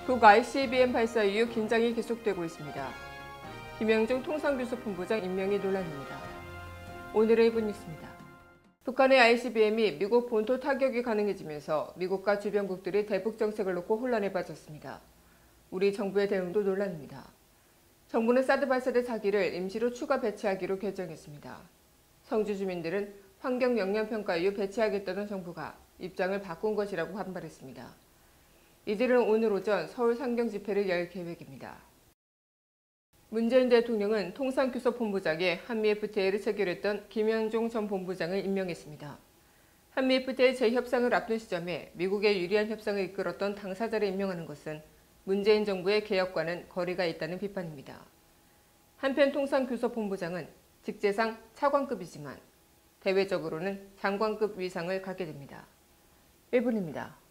북 ICBM 발사 이후 긴장이 계속되고 있습니다. 김영중 통상교섭본부장 임명이 논란입니다. 오늘의 이브뉴스입니다. 북한의 ICBM이 미국 본토 타격이 가능해지면서 미국과 주변국들이 대북 정책을 놓고 혼란에 빠졌습니다. 우리 정부의 대응도 논란입니다. 정부는 사드 발사대 4기를 임시로 추가 배치하기로 결정했습니다. 성주 주민들은 환경 영향 평가 이후 배치하겠다던 정부가 입장을 바꾼 것이라고 반발했습니다. 이들은 오늘 오전 서울 상경 집회를 열 계획입니다. 문재인 대통령은 통상교섭본부장에 한미 FTA를 체결했던 김영중 전 본부장을 임명했습니다. 한미 FTA 재협상을 앞둔 시점에 미국에 유리한 협상을 이끌었던 당사자를 임명하는 것은 문재인 정부의 개혁과는 거리가 있다는 비판입니다. 한편 통상교섭본부장은 직제상 차관급이지만 대외적으로는 장관급 위상을 갖게 됩니다. 1분입니다.